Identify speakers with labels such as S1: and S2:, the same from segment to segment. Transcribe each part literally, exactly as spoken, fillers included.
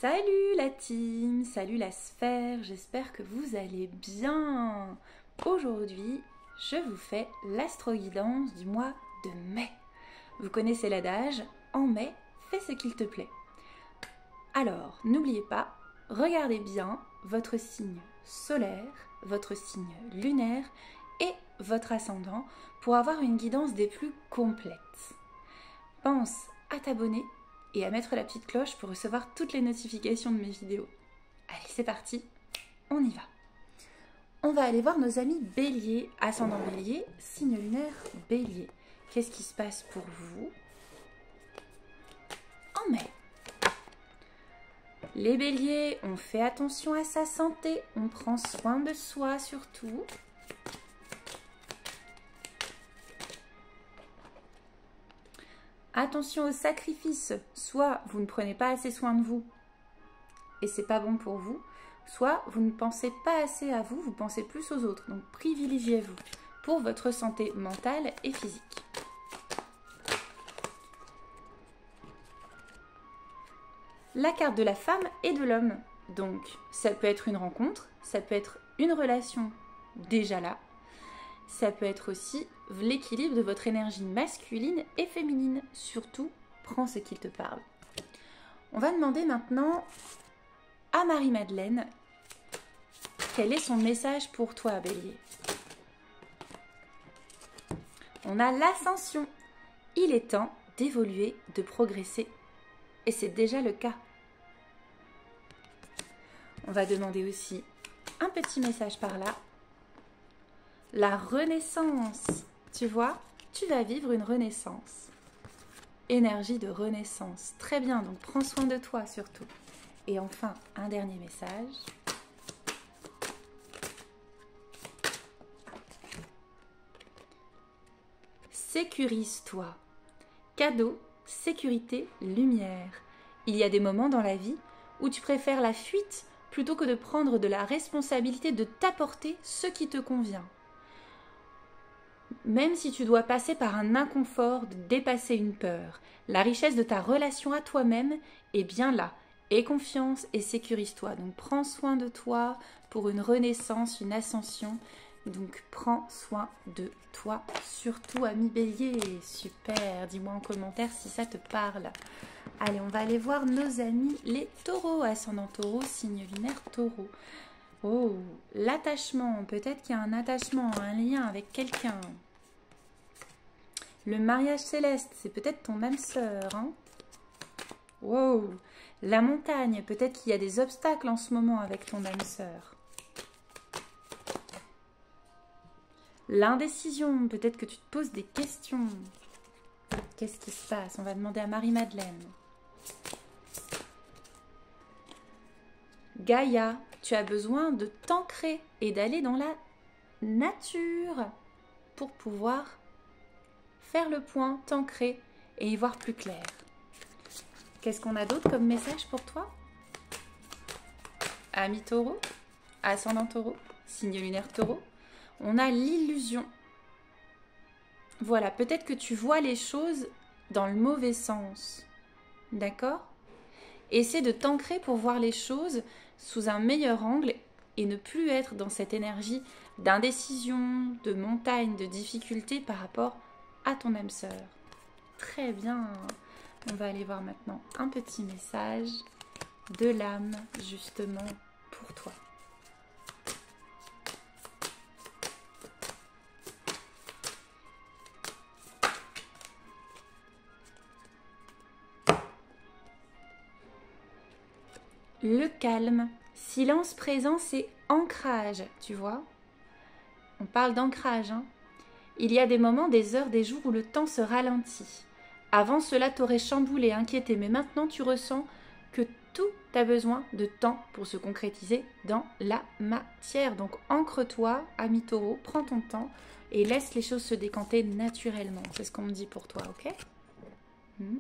S1: Salut la team, salut la sphère, j'espère que vous allez bien. Aujourd'hui, je vous fais l'astro-guidance du mois de mai. Vous connaissez l'adage, en mai, fais ce qu'il te plaît. Alors, n'oubliez pas, regardez bien votre signe solaire, votre signe lunaire et votre ascendant pour avoir une guidance des plus complètes. Pense à t'abonner et à mettre la petite cloche pour recevoir toutes les notifications de mes vidéos. Allez, c'est parti, on y va. On va aller voir nos amis Bélier, ascendant Bélier, signe lunaire Bélier. Qu'est-ce qui se passe pour vous en mai? Les Béliers, on fait attention à sa santé, on prend soin de soi surtout. Attention aux sacrifices, soit vous ne prenez pas assez soin de vous et c'est pas bon pour vous, soit vous ne pensez pas assez à vous, vous pensez plus aux autres. Donc privilégiez-vous pour votre santé mentale et physique. La carte de la femme et de l'homme. Donc ça peut être une rencontre, ça peut être une relation déjà là. Ça peut être aussi l'équilibre de votre énergie masculine et féminine. Surtout, prends ce qu'il te parle. On va demander maintenant à Marie-Madeleine quel est son message pour toi, Bélier. On a l'ascension. Il est temps d'évoluer, de progresser. Et c'est déjà le cas. On va demander aussi un petit message par là. La renaissance, tu vois, tu vas vivre une renaissance. Énergie de renaissance. Très bien, donc prends soin de toi surtout. Et enfin, un dernier message. Sécurise-toi. Cadeau, sécurité, lumière. Il y a des moments dans la vie où tu préfères la fuite plutôt que de prendre de la responsabilité de t'apporter ce qui te convient. Même si tu dois passer par un inconfort de dépasser une peur, la richesse de ta relation à toi-même est bien là. Aie confiance et sécurise-toi. Donc prends soin de toi pour une renaissance, une ascension. Donc prends soin de toi, surtout ami Bélier. Super, dis-moi en commentaire si ça te parle. Allez, on va aller voir nos amis les taureaux, ascendant taureau, signe lunaire taureau. Oh, l'attachement, peut-être qu'il y a un attachement, un lien avec quelqu'un. Le mariage céleste, c'est peut-être ton âme sœur. Hein? Wow, la montagne, peut-être qu'il y a des obstacles en ce moment avec ton âme sœur. L'indécision, peut-être que tu te poses des questions. Qu'est-ce qui se passe? On va demander à Marie-Madeleine. Gaïa, tu as besoin de t'ancrer et d'aller dans la nature pour pouvoir faire le point, t'ancrer et y voir plus clair. Qu'est-ce qu'on a d'autre comme message pour toi? Ami taureau, ascendant taureau, signe lunaire taureau, on a l'illusion. Voilà, peut-être que tu vois les choses dans le mauvais sens. D'accord? Essaie de t'ancrer pour voir les choses sous un meilleur angle et ne plus être dans cette énergie d'indécision, de montagne, de difficulté par rapport à ton âme sœur. Très bien. On va aller voir maintenant un petit message de l'âme justement pour toi. Le calme, silence, présence et ancrage, tu vois. On parle d'ancrage, hein. Il y a des moments, des heures, des jours où le temps se ralentit. Avant cela, t'aurais chamboulé, inquiété, mais maintenant tu ressens que tout a besoin de temps pour se concrétiser dans la matière. Donc ancre-toi, ami taureau, prends ton temps et laisse les choses se décanter naturellement. C'est ce qu'on me dit pour toi, ok? mmh.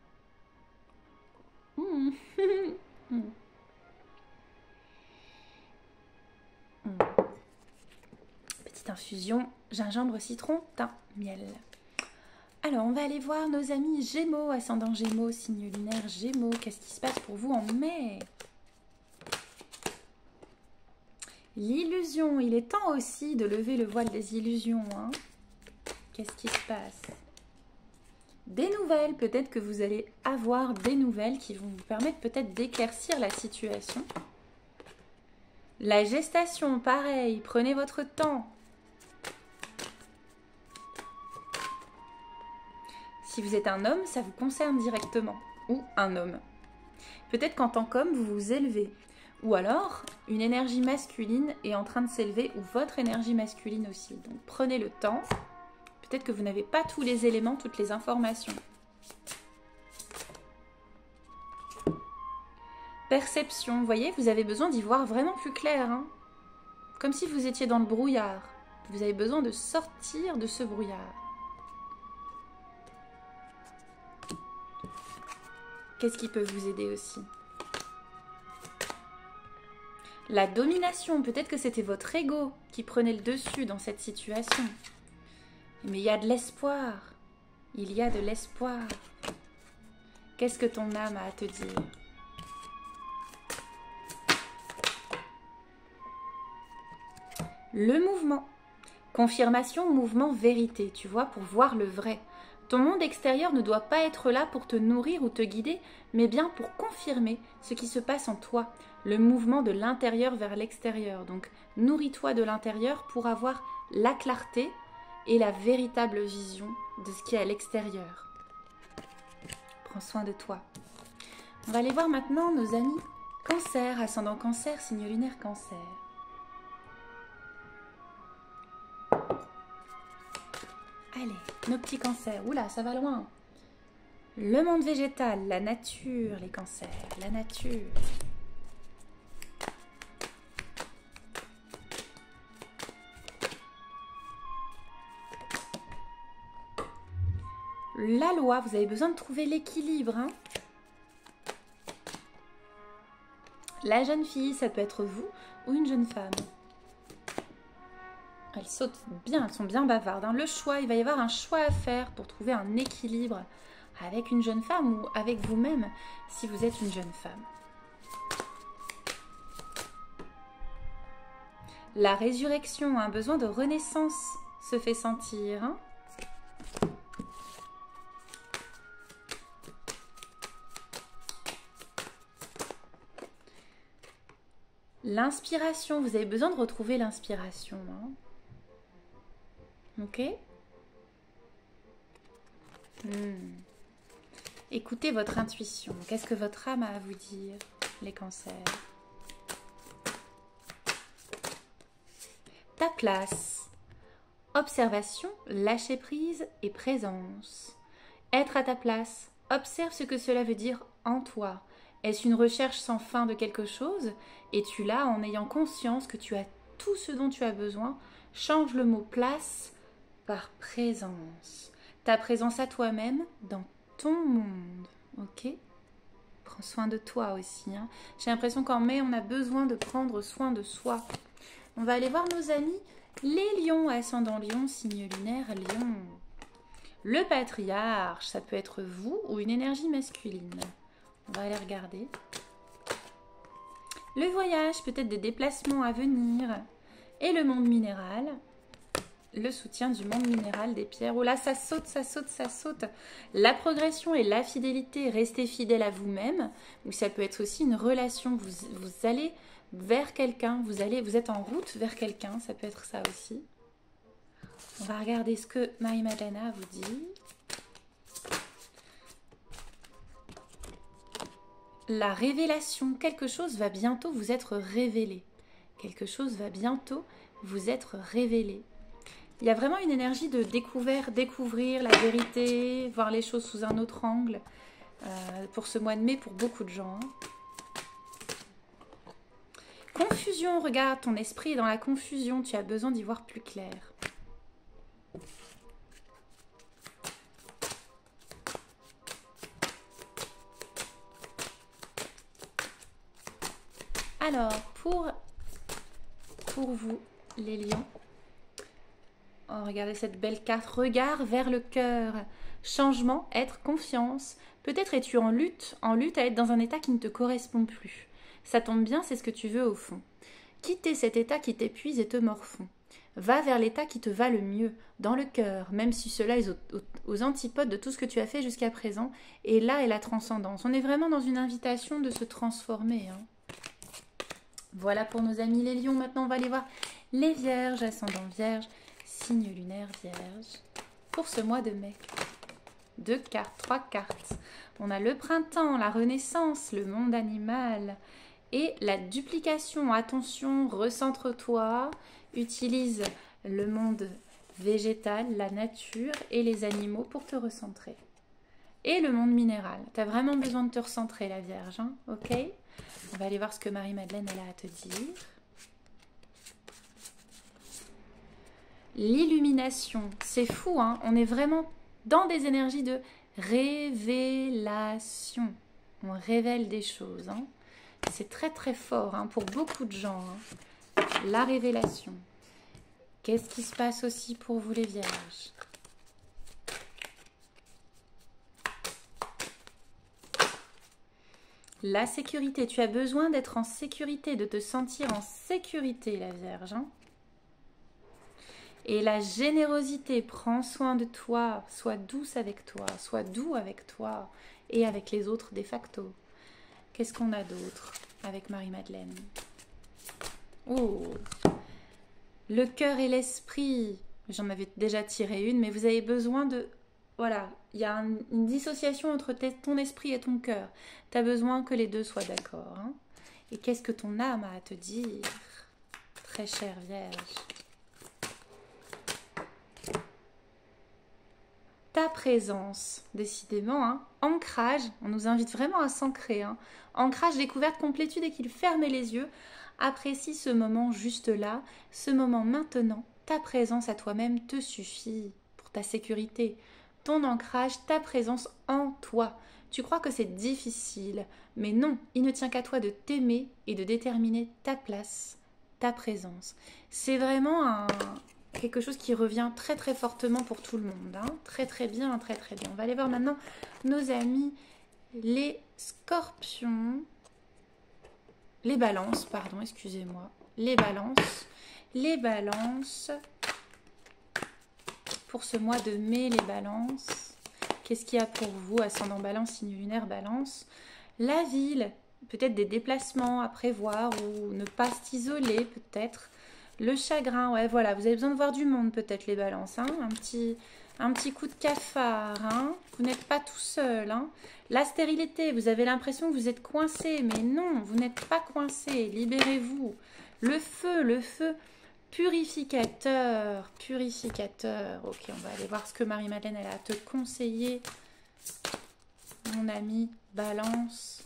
S1: Mmh. mmh. Mmh. Petite infusion, gingembre, citron, thym, miel. Alors, on va aller voir nos amis Gémeaux, ascendant Gémeaux, signe lunaire Gémeaux. Qu'est-ce qui se passe pour vous en mai? L'illusion, il est temps aussi de lever le voile des illusions. Hein. Qu'est-ce qui se passe? Des nouvelles, peut-être que vous allez avoir des nouvelles qui vont vous permettre peut-être d'éclaircir la situation. La gestation, pareil, prenez votre temps. Si vous êtes un homme, ça vous concerne directement, ou un homme. Peut-être qu'en tant qu'homme, vous vous élevez. Ou alors, une énergie masculine est en train de s'élever, ou votre énergie masculine aussi. Donc prenez le temps. Peut-être que vous n'avez pas tous les éléments, toutes les informations. Perception, vous voyez, vous avez besoin d'y voir vraiment plus clair. Hein. Comme si vous étiez dans le brouillard. Vous avez besoin de sortir de ce brouillard. Qu'est-ce qui peut vous aider aussi? La domination, peut-être que c'était votre ego qui prenait le dessus dans cette situation. Mais il y a de l'espoir. Il y a de l'espoir. Qu'est-ce que ton âme a à te dire? Le mouvement. Confirmation, mouvement, vérité. Tu vois, pour voir le vrai. Ton monde extérieur ne doit pas être là pour te nourrir ou te guider, mais bien pour confirmer ce qui se passe en toi, le mouvement de l'intérieur vers l'extérieur. Donc, nourris-toi de l'intérieur pour avoir la clarté et la véritable vision de ce qui est à l'extérieur. Prends soin de toi. On va aller voir maintenant nos amis Cancer, ascendant Cancer, signe lunaire Cancer. Allez, nos petits cancers. Oula, ça va loin. Le monde végétal, la nature, les cancers, la nature. La loi, vous avez besoin de trouver l'équilibre. Hein. La jeune fille, ça peut être vous ou une jeune femme. Elles sautent bien, elles sont bien bavardes. Hein. Le choix, il va y avoir un choix à faire pour trouver un équilibre avec une jeune femme ou avec vous-même si vous êtes une jeune femme. La résurrection, un besoin de renaissance se fait sentir. Hein. L'inspiration, vous avez besoin de retrouver l'inspiration. Hein. Ok. hmm. Écoutez votre intuition. Qu'est-ce que votre âme a à vous dire, les cancers? Ta place. Observation, lâcher prise et présence. Être à ta place. Observe ce que cela veut dire en toi. Est-ce une recherche sans fin de quelque chose? Es-tu là en ayant conscience que tu as tout ce dont tu as besoin? Change le mot place par présence. Ta présence à toi-même dans ton monde. Ok? Prends soin de toi aussi. Hein. J'ai l'impression qu'en mai, on a besoin de prendre soin de soi. On va aller voir nos amis les lions, ascendant lion, signe lunaire lion. Le patriarche, ça peut être vous ou une énergie masculine. On va aller regarder. Le voyage, peut-être des déplacements à venir. Et le monde minéral. Le soutien du monde minéral des pierres. Oh là, ça saute, ça saute, ça saute. La progression et la fidélité, restez fidèle à vous-même. Ou ça peut être aussi une relation. Vous, vous allez vers quelqu'un, vous, allez, vous êtes en route vers quelqu'un. Ça peut être ça aussi. On va regarder ce que Marie-Madeleine vous dit. La révélation, quelque chose va bientôt vous être révélé. Quelque chose va bientôt vous être révélé. Il y a vraiment une énergie de découvert, découvrir la vérité, voir les choses sous un autre angle. Euh, pour ce mois de mai, pour beaucoup de gens. Confusion, regarde, ton esprit est dans la confusion. Tu as besoin d'y voir plus clair. Alors, pour, pour vous, les lions, oh, regardez cette belle carte. Regard vers le cœur. Changement, être, confiance. Peut-être es-tu en lutte, en lutte à être dans un état qui ne te correspond plus. Ça tombe bien, c'est ce que tu veux au fond. Quitter cet état qui t'épuise et te morfond. Va vers l'état qui te va le mieux, dans le cœur, même si cela est aux, aux, aux antipodes de tout ce que tu as fait jusqu'à présent. Et là est la transcendance. On est vraiment dans une invitation de se transformer. Hein. Voilà pour nos amis les lions. Maintenant, on va aller voir les vierges, ascendant vierge, signe lunaire vierge, pour ce mois de mai. Deux cartes, trois cartes. On a le printemps, la renaissance, le monde animal et la duplication. Attention, recentre-toi. Utilise le monde végétal, la nature et les animaux pour te recentrer. Et le monde minéral. Tu as vraiment besoin de te recentrer, la Vierge. Hein, ok? On va aller voir ce que Marie-Madeleine elle a à te dire. L'illumination. C'est fou, hein? On est vraiment dans des énergies de révélation. On révèle des choses. Hein? C'est très très fort hein, pour beaucoup de gens. Hein? La révélation. Qu'est-ce qui se passe aussi pour vous les vierges? La sécurité. Tu as besoin d'être en sécurité, de te sentir en sécurité, la Vierge. Hein? Et la générosité. Prends soin de toi. Sois douce avec toi. Sois doux avec toi et avec les autres de facto. Qu'est-ce qu'on a d'autre avec Marie-Madeleine? Oh, le cœur et l'esprit. J'en avais déjà tiré une, mais vous avez besoin de... Voilà, il y a un, une dissociation entre ton esprit et ton cœur. Tu as besoin que les deux soient d'accord. Hein? Et qu'est-ce que ton âme a à te dire, très chère Vierge? Ta présence, décidément. Hein? Ancrage, on nous invite vraiment à s'ancrer. Hein? Ancrage, découverte, complétude et qu'il ferme les yeux. Apprécie ce moment juste là, ce moment maintenant. Ta présence à toi-même te suffit pour ta sécurité. Ton ancrage, ta présence en toi. Tu crois que c'est difficile, mais non, il ne tient qu'à toi de t'aimer et de déterminer ta place, ta présence. C'est vraiment un, quelque chose qui revient très très fortement pour tout le monde. Hein. Très très bien, très très bien. On va aller voir maintenant nos amis les scorpions. Les balances, pardon, excusez-moi. Les balances. Les balances. Pour ce mois de mai, les balances. Qu'est-ce qu'il y a pour vous, ascendant balance, signe lunaire balance? La ville, peut-être des déplacements à prévoir ou ne pas s'isoler peut-être. Le chagrin, ouais, voilà, vous avez besoin de voir du monde peut-être les balances. Hein, un petit... Un petit coup de cafard, hein. Vous n'êtes pas tout seul. Hein. La stérilité, vous avez l'impression que vous êtes coincé, mais non, vous n'êtes pas coincé. Libérez-vous. Le feu, le feu purificateur, purificateur. Ok, on va aller voir ce que Marie-Madeleine elle a à te conseiller. Mon ami, balance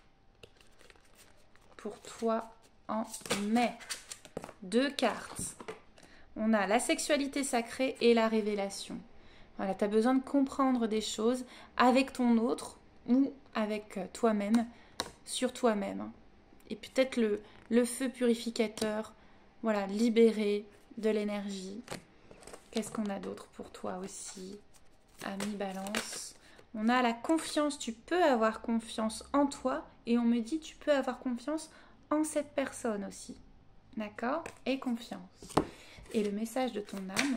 S1: pour toi en mai. Deux cartes. On a la sexualité sacrée et la révélation. Voilà, tu as besoin de comprendre des choses avec ton autre ou avec toi-même, sur toi-même. Et peut-être le, le feu purificateur, voilà, libéré de l'énergie. Qu'est-ce qu'on a d'autre pour toi aussi, ami balance? On a la confiance, tu peux avoir confiance en toi et on me dit tu peux avoir confiance en cette personne aussi. D'accord? Et confiance. Et le message de ton âme,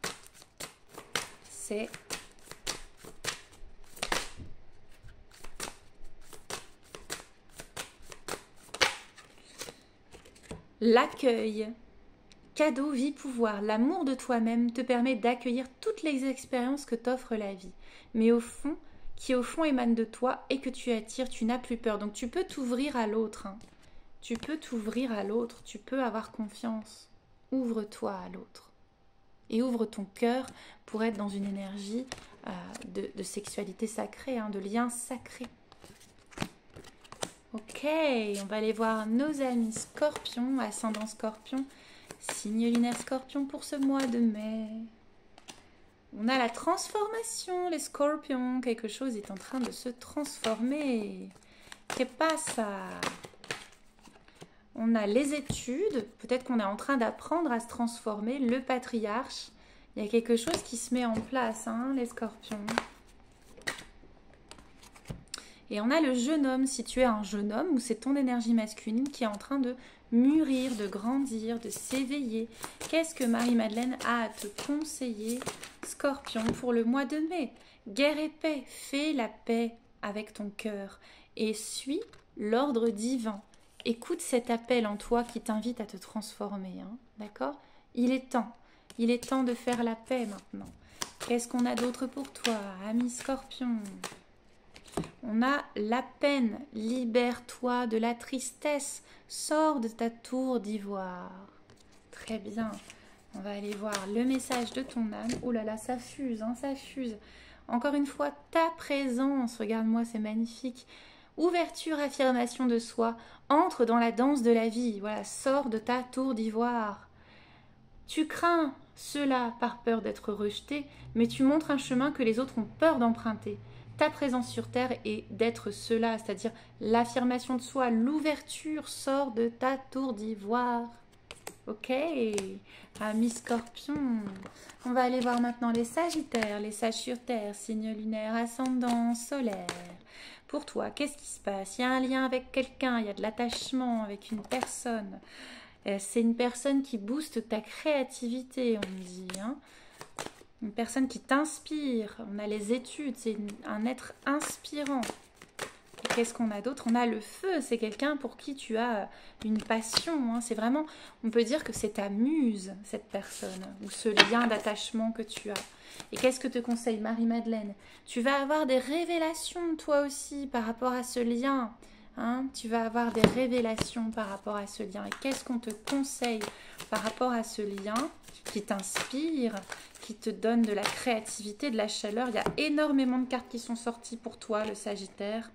S1: c'est l'accueil. Cadeau, vie, pouvoir. L'amour de toi-même te permet d'accueillir toutes les expériences que t'offre la vie. Mais au fond, qui au fond émane de toi et que tu attires, tu n'as plus peur. Donc tu peux t'ouvrir à l'autre. Hein. Tu peux t'ouvrir à l'autre. Tu peux avoir confiance. Ouvre-toi à l'autre. Et ouvre ton cœur pour être dans une énergie euh, de, de sexualité sacrée, hein, de lien sacré. Ok, on va aller voir nos amis scorpions, ascendant scorpion, signe lunaire scorpion pour ce mois de mai. On a la transformation, les scorpions, quelque chose est en train de se transformer. Que passa? On a les études, peut-être qu'on est en train d'apprendre à se transformer, le patriarche. Il y a quelque chose qui se met en place, hein, les scorpions. Et on a le jeune homme, si tu es un jeune homme, ou c'est ton énergie masculine qui est en train de mûrir, de grandir, de s'éveiller. Qu'est-ce que Marie-Madeleine a à te conseiller, Scorpion, pour le mois de mai? Guerre et paix, fais la paix avec ton cœur et suis l'ordre divin. Écoute cet appel en toi qui t'invite à te transformer, hein, d'accord? Il est temps, il est temps de faire la paix maintenant. Qu'est-ce qu'on a d'autre pour toi, ami Scorpion? On a la peine, libère-toi de la tristesse, sors de ta tour d'ivoire. Très bien, on va aller voir le message de ton âme. Oh là là, ça fuse, hein, ça fuse. Encore une fois, ta présence, regarde-moi, c'est magnifique. Ouverture, affirmation de soi, entre dans la danse de la vie. Voilà, sors de ta tour d'ivoire. Tu crains cela par peur d'être rejeté, mais tu montres un chemin que les autres ont peur d'emprunter. Ta présence sur terre est d'être cela, c'est-à-dire l'affirmation de soi, l'ouverture sort de ta tour d'ivoire. Ok, ami Scorpion. On va aller voir maintenant les Sagittaires, les Sages sur terre, signe lunaire, ascendant, solaire. Pour toi, qu'est-ce qui se passe? Il y a un lien avec quelqu'un, il y a de l'attachement avec une personne. C'est une personne qui booste ta créativité, on dit, hein. Une personne qui t'inspire. On a les études, c'est un être inspirant. Qu'est-ce qu'on a d'autre? On a le feu, c'est quelqu'un pour qui tu as une passion. Hein. C'est vraiment, on peut dire que c'est ta muse, cette personne, ou ce lien d'attachement que tu as. Et qu'est-ce que te conseille Marie-Madeleine? Tu vas avoir des révélations, toi aussi, par rapport à ce lien. Hein, tu vas avoir des révélations par rapport à ce lien. Et qu'est-ce qu'on te conseille par rapport à ce lien qui t'inspire, qui te donne de la créativité, de la chaleur? Il y a énormément de cartes qui sont sorties pour toi, le Sagittaire.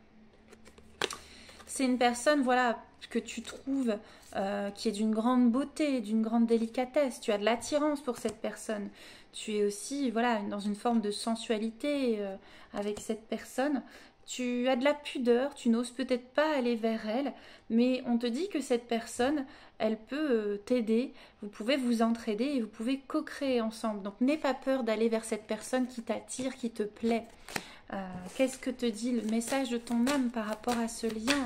S1: C'est une personne, voilà, que tu trouves euh, qui est d'une grande beauté, d'une grande délicatesse. Tu as de l'attirance pour cette personne. Tu es aussi, voilà, dans une forme de sensualité euh, avec cette personne. Tu as de la pudeur, tu n'oses peut-être pas aller vers elle, mais on te dit que cette personne, elle peut t'aider, vous pouvez vous entraider et vous pouvez co-créer ensemble. Donc n'aie pas peur d'aller vers cette personne qui t'attire, qui te plaît. Euh, Qu'est-ce que te dit le message de ton âme par rapport à ce lien?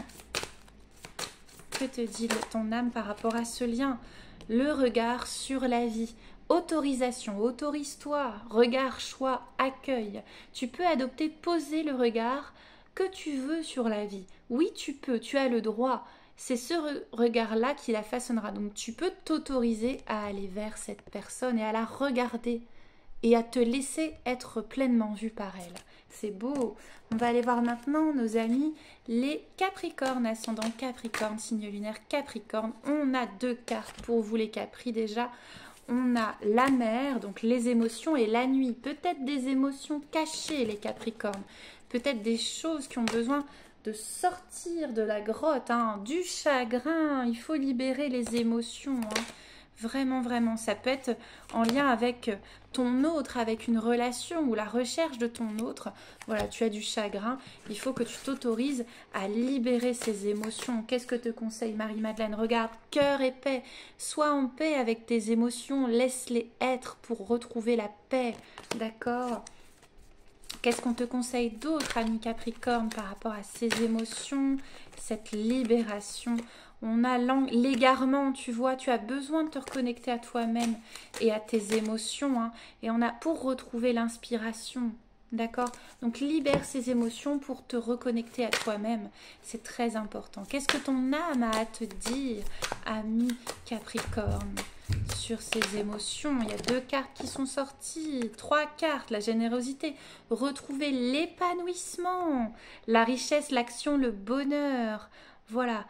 S1: Que te dit ton âme par rapport à ce lien? Le regard sur la vie. Autorisation, autorise-toi, regard, choix, accueil. Tu peux adopter, poser le regard que tu veux sur la vie. Oui, tu peux, tu as le droit. C'est ce re regard-là qui la façonnera. Donc, tu peux t'autoriser à aller vers cette personne et à la regarder et à te laisser être pleinement vu par elle. C'est beau. On va aller voir maintenant nos amis les Capricornes, ascendant Capricorne, signe lunaire Capricorne. On a deux cartes pour vous les Capris déjà. On a la mer, donc les émotions, et la nuit. Peut-être des émotions cachées, les Capricornes. Peut-être des choses qui ont besoin de sortir de la grotte, hein, du chagrin. Il faut libérer les émotions, hein. Vraiment, vraiment. Ça peut être en lien avec ton autre, avec une relation ou la recherche de ton autre. Voilà, tu as du chagrin. Il faut que tu t'autorises à libérer ces émotions. Qu'est-ce que te conseille Marie-Madeleine? Regarde, cœur et paix. Sois en paix avec tes émotions. Laisse-les être pour retrouver la paix. D'accord? Qu'est-ce qu'on te conseille d'autre, ami Capricorne, par rapport à ces émotions, cette libération? On a l'égarement, tu vois, tu as besoin de te reconnecter à toi-même et à tes émotions. Hein, et on a pour retrouver l'inspiration, d'accord? Donc libère ces émotions pour te reconnecter à toi-même. C'est très important. Qu'est-ce que ton âme a à te dire, ami Capricorne, sur ces émotions? Il y a deux cartes qui sont sorties, trois cartes, la générosité, retrouver l'épanouissement, la richesse, l'action, le bonheur. Voilà.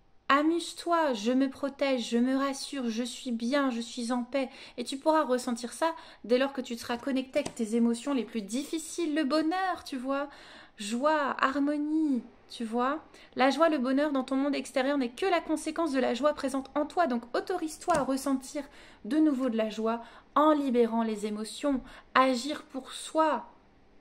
S1: Amuse-toi, je me protège, je me rassure, je suis bien, je suis en paix. Et tu pourras ressentir ça dès lors que tu seras connecté avec tes émotions les plus difficiles. Le bonheur, tu vois, joie, harmonie, tu vois. La joie, le bonheur dans ton monde extérieur n'est que la conséquence de la joie présente en toi. Donc autorise-toi à ressentir de nouveau de la joie en libérant les émotions. Agir pour soi.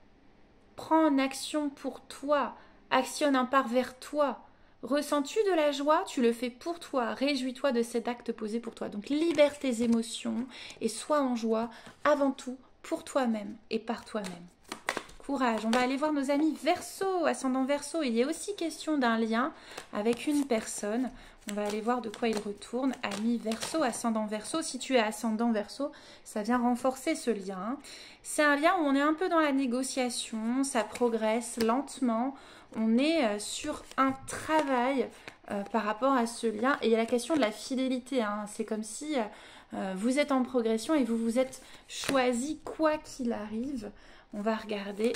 S1: Prends une action pour toi. Actionne un pas vers toi. Ressens-tu de la joie? Tu le fais pour toi. Réjouis-toi de cet acte posé pour toi. Donc libère tes émotions et sois en joie avant tout pour toi-même et par toi-même. courage. On va aller voir nos amis Verseau, ascendant Verseau. Il y a aussi question d'un lien avec une personne. On va aller voir de quoi il retourne. Ami Verseau, ascendant Verseau. Si tu es ascendant Verseau, ça vient renforcer ce lien. C'est un lien où on est un peu dans la négociation, ça progresse lentement. On est sur un travail euh, par rapport à ce lien. Et il y a la question de la fidélité. Hein. C'est comme si euh, vous êtes en progression et vous vous êtes choisi quoi qu'il arrive. On va regarder.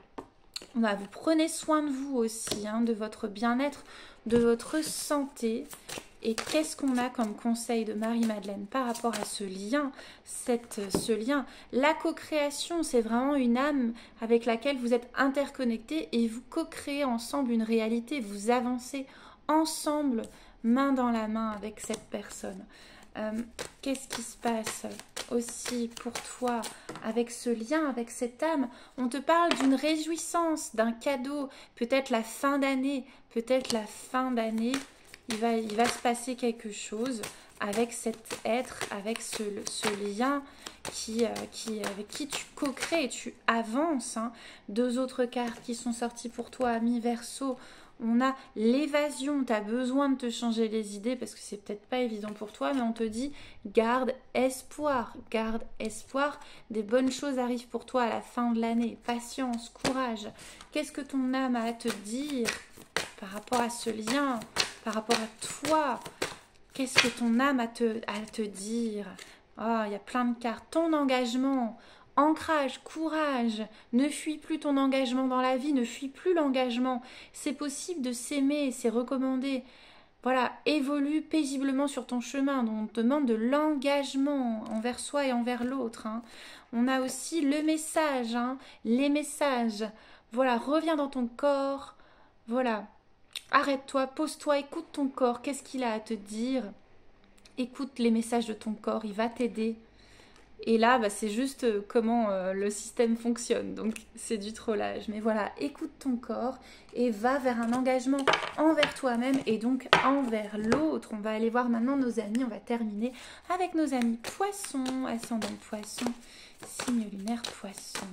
S1: On va, vous prenez soin de vous aussi, hein, de votre bien-être, de votre santé. Et qu'est-ce qu'on a comme conseil de Marie-Madeleine par rapport à ce lien, cette, ce lien? La co-création, c'est vraiment une âme avec laquelle vous êtes interconnectés et vous co-créez ensemble une réalité. Vous avancez ensemble, main dans la main avec cette personne. Euh, qu'est-ce qui se passe aussi pour toi avec ce lien, avec cette âme? On te parle d'une réjouissance, d'un cadeau, peut-être la fin d'année, peut-être la fin d'année, il va, il va se passer quelque chose avec cet être, avec ce, ce lien qui, euh, qui, avec qui tu co-crées et tu avances. Hein. Deux autres cartes qui sont sorties pour toi, ami Verseau. On a l'évasion, tu as besoin de te changer les idées parce que c'est peut-être pas évident pour toi, mais on te dit garde espoir, garde espoir, des bonnes choses arrivent pour toi à la fin de l'année, patience, courage. Qu'est-ce que ton âme a à te dire par rapport à ce lien, par rapport à toi? Qu'est-ce que ton âme a à te, à te dire? Oh, il y a plein de cartes. Ton engagement, ancrage, courage, ne fuis plus ton engagement dans la vie, ne fuis plus l'engagement. C'est possible de s'aimer, c'est recommandé. Voilà, évolue paisiblement sur ton chemin. Donc on te demande de l'engagement envers soi et envers l'autre. Hein. On a aussi le message, hein, les messages. Voilà, reviens dans ton corps. Voilà, arrête-toi, pose-toi, écoute ton corps. Qu'est-ce qu'il a à te dire? Écoute les messages de ton corps, il va t'aider. Et là, bah, c'est juste comment euh, le système fonctionne. Donc, c'est du trollage. Mais voilà, écoute ton corps et va vers un engagement envers toi-même et donc envers l'autre. On va aller voir maintenant nos amis. On va terminer avec nos amis poissons, ascendant poisson, signe lunaire poisson.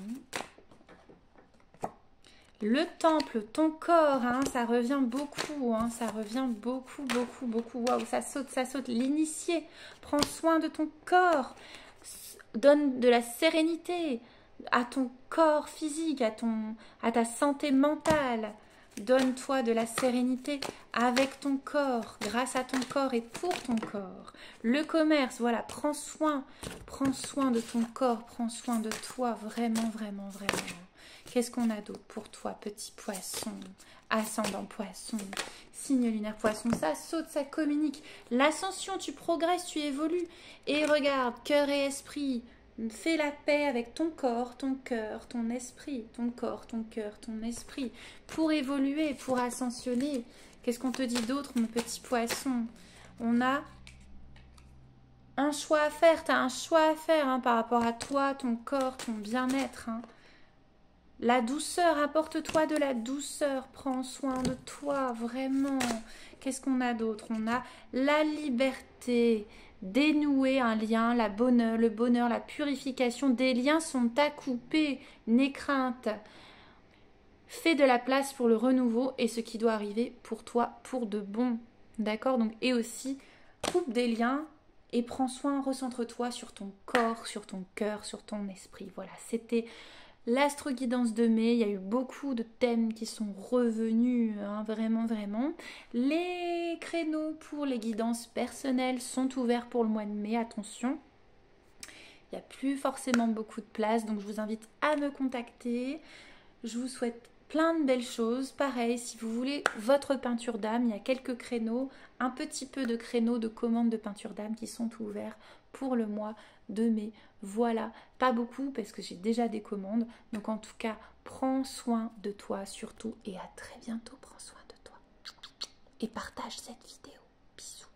S1: Le temple, ton corps, hein, ça revient beaucoup, hein, ça revient beaucoup, beaucoup, beaucoup. Waouh, ça saute, ça saute. L'initié, prends soin de ton corps. Donne de la sérénité à ton corps physique, à, ton, à ta santé mentale. Donne-toi de la sérénité avec ton corps, grâce à ton corps et pour ton corps. Le commerce, voilà, prends soin, prends soin de ton corps, prends soin de toi, vraiment, vraiment, vraiment. Qu'est-ce qu'on a d'autre pour toi, petit poisson, ascendant poisson, signe lunaire poisson? Ça saute, ça communique. L'ascension, tu progresses, tu évolues. Et regarde, cœur et esprit, fais la paix avec ton corps, ton cœur, ton esprit, ton corps, ton cœur, ton esprit, pour évoluer, pour ascensionner. Qu'est-ce qu'on te dit d'autre, mon petit poisson? On a un choix à faire, tu as un choix à faire hein, par rapport à toi, ton corps, ton bien-être. Hein. La douceur, apporte-toi de la douceur, prends soin de toi, vraiment. Qu'est-ce qu'on a d'autre? On a la liberté, dénouer un lien, la bonheur, le bonheur, la purification. Des liens sont à couper, n'aie crainte. Fais de la place pour le renouveau et ce qui doit arriver pour toi, pour de bon. D'accord? Donc, et aussi, coupe des liens et prends soin, recentre-toi sur ton corps, sur ton cœur, sur ton esprit. Voilà, c'était l'astro-guidance de mai. Il y a eu beaucoup de thèmes qui sont revenus, hein, vraiment, vraiment. Les créneaux pour les guidances personnelles sont ouverts pour le mois de mai, attention. Il n'y a plus forcément beaucoup de place, donc je vous invite à me contacter. Je vous souhaite plein de belles choses. Pareil, si vous voulez votre peinture d'âme, il y a quelques créneaux, un petit peu de créneaux de commandes de peinture d'âme qui sont ouverts pour le mois de mai. Voilà, pas beaucoup parce que j'ai déjà des commandes. Donc en tout cas, prends soin de toi surtout et à très bientôt. Prends soin de toi et partage cette vidéo. Bisous.